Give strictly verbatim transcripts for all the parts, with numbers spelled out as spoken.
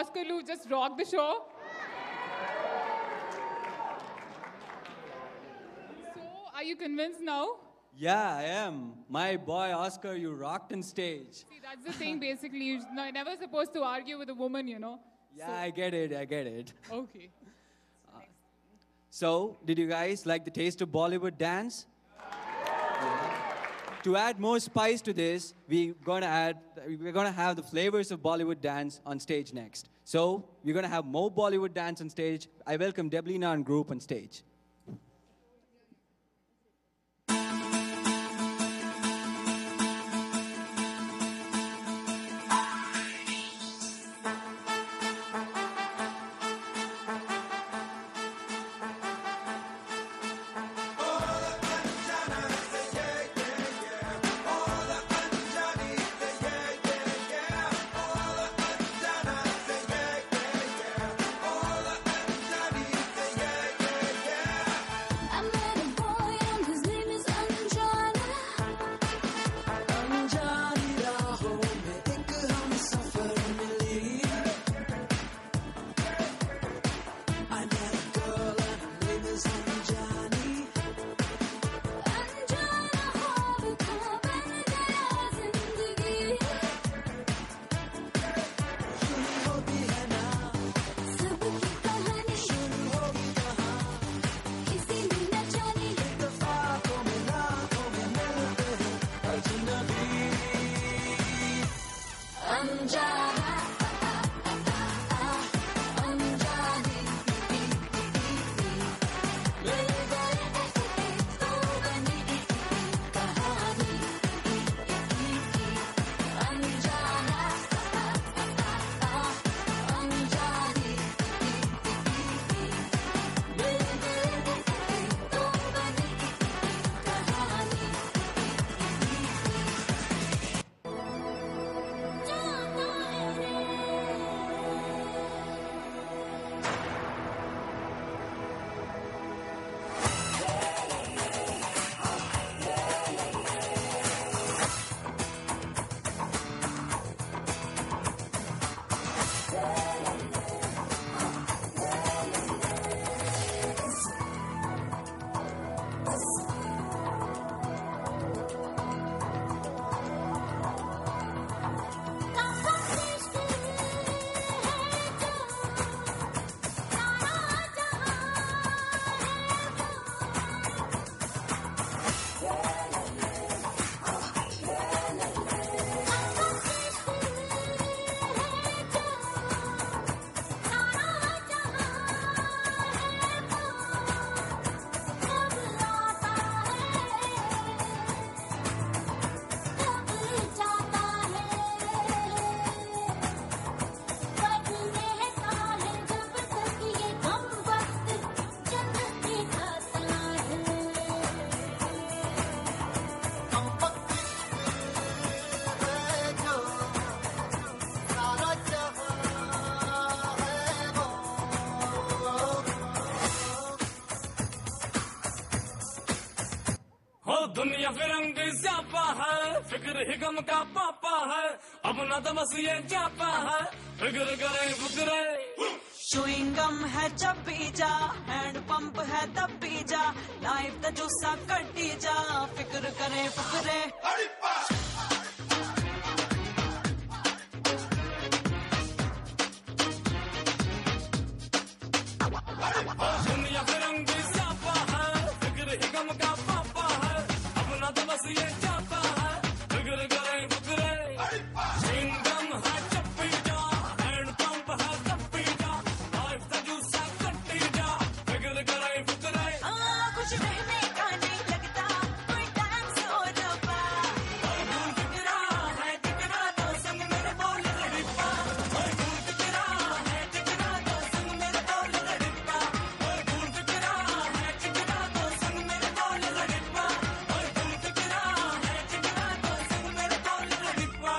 Oscar Lou just rocked the show. So, are you convinced now? Yeah, I am. My boy Oscar, you rocked on stage. See, that's the thing basically. You're no- never supposed to argue with a woman, you know. Yeah, So- I get it, I get it. Okay. So, did you guys like the taste of Bollywood dance? Yeah. To add more spice to this, we're gonna add, we're gonna have the flavors of Bollywood dance on stage next. So, we're gonna have more Bollywood dance on stage. I welcome Deblina and group on stage. दुनिया फिरंग स्यापा है फिक्र ही गम का पापा है अब ना तो बस ये जापा है फिक्र करे फिक्रे चुइंगम है चप्पी जा हैंड पंप है तप्पी जा लाइफ द जूसा कट्टी जा फिक्र करे फिक्रे दुनिया फिरंग स्यापा है फिक्र ही गम का पापा है अब ना तो बस ये जापा है फिक्र करे फिक्रे चुइंगम है चप्पी जा हैंड पंप है तप्पी जा लाइफ द जूसा कट्टी जा फिक्र करे फिक्रे कुछ कहने का नहीं लगता कोई टाइम से हो रहा फिक्रा है टिकरा तो संग मेरे बोल लड़िपा फिक्रा है टिकरा तो संग मेरे बोल लड़िपा फिक्रा है टिकरा तो संग मेरे बोल लड़िपा फिक्रा है टिकरा तो संग मेरे बोल लड़िपा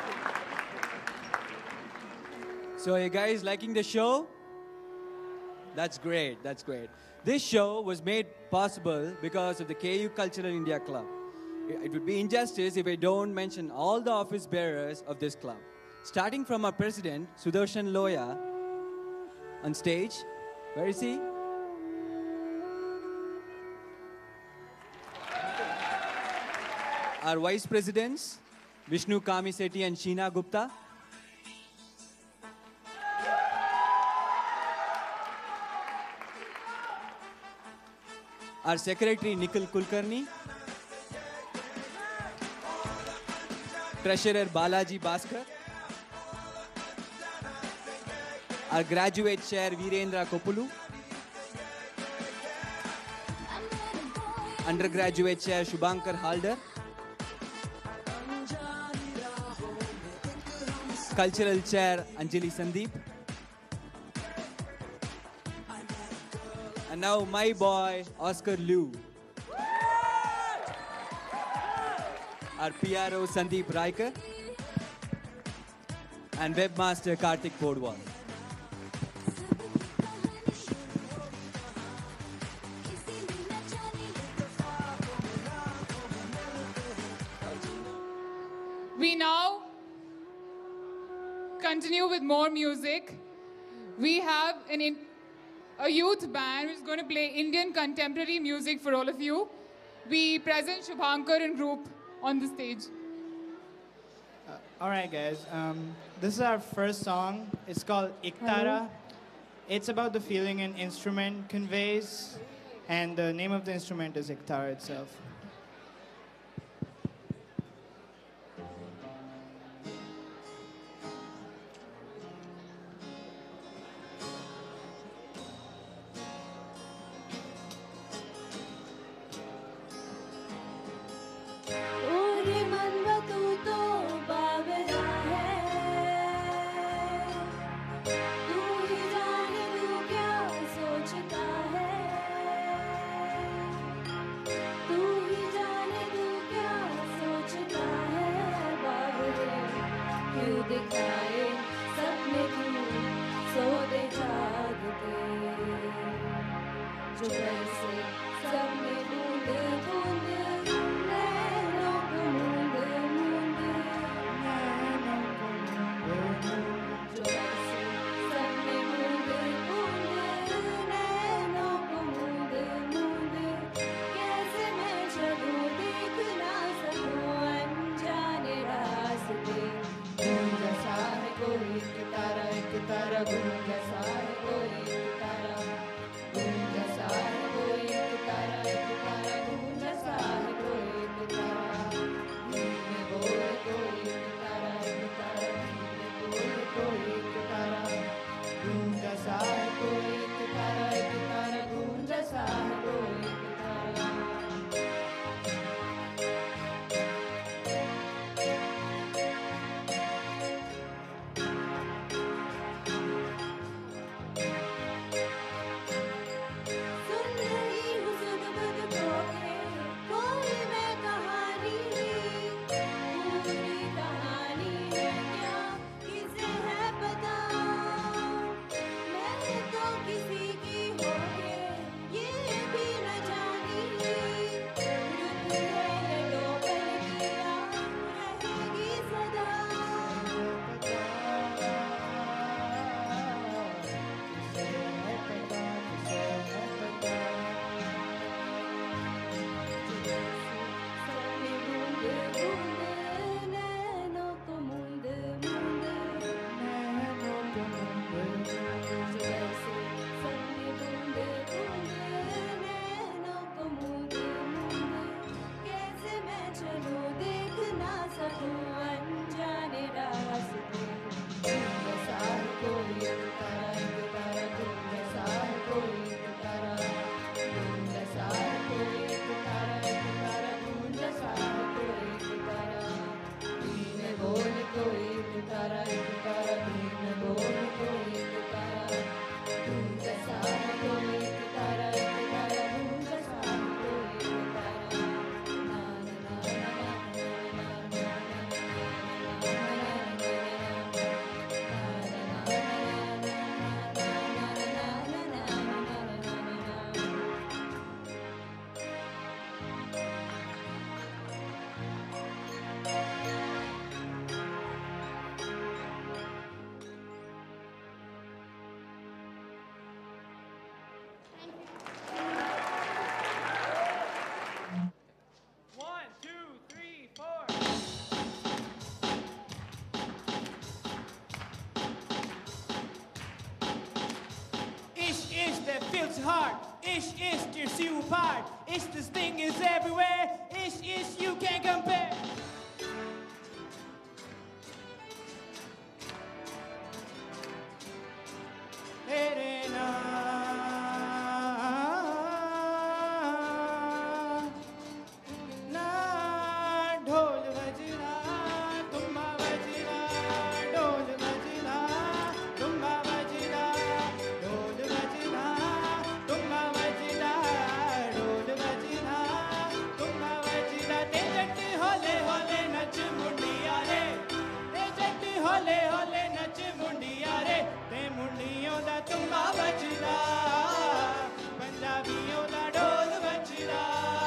So, are you guys liking the show? That's great. That's great. This show was made possible because of the K U Cultural India Club. It would be injustice if I don't mention all the office bearers of this club. Starting from our president, Sudarshan Loya, on stage. Where is he? Our vice presidents, Vishnu Kamisetti and Sheena Gupta. Our secretary, Nikhil Kulkarni. Treasurer, Balaji Bhaskar. Our graduate chair, Virendra Kopulu. Undergraduate chair, Shubhankar Halder. Cultural chair, Anjali Sandeep. And now my boy, Oscar Liu. Our P R O, Sandeep Raikar. And webmaster, Karthik Podwal. We now continue with more music. We have an in, a youth band which is going to play Indian contemporary music for all of you. We present Shubhankar and group on the stage. Uh, all right, guys. Um, this is our first song. It's called Iktara. It's about the feeling an instrument conveys, and the name of the instrument is Iktara itself. ओरे मनवा तू तो बावरा है तू ही जाने तू क्या सोचता है तू ही जाने तू क्या सोचता है बावरे क्यों दिखाए सपने क्यों सोते जागते जो कैसे सपने बूंद बूंद नैनों को मूंद मूंद जो कैसे सपने बूंद बूंद नैनों को मूंद मूंद कैसे मैं चलूं देख ना सकूं अनजाने रास्ते गूंज जैसा है कोई एक तारा एक तारा गूंज जैसा है कोई एक तारा गूंज जैसा है कोई एक तारा एक तारा गूंज Ish, ish, tears you apart. Ish, this thing is everywhere. Ish, ish, you can't compare. Tere na, na, ढोल बजना, तुम्बा बजना, ढोल बजना, तुम्बा बजना, ढोल बजना, तुम्बा बजना, ढोल बजना, तुम्बा बजना। ते जट्टी होले होले नच मुंडिया रे, ते जट्टी होले होले नच मुंडिया रे, ते मुंडियों दा तुम्बा बजना, पंजाबियों दा ढोल बजना,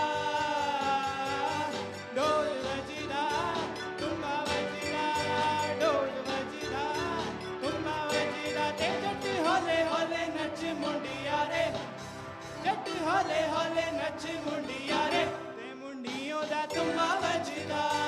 ढोल बजना, तुम्बा बजना, ढोल बजना, तुम्बा बजना। ते जट्टी होले होले नच मुंडिया रे, जट्टी होले होले नच मुंडिया रे, ते मुंडियों दा तुम्बा बजना।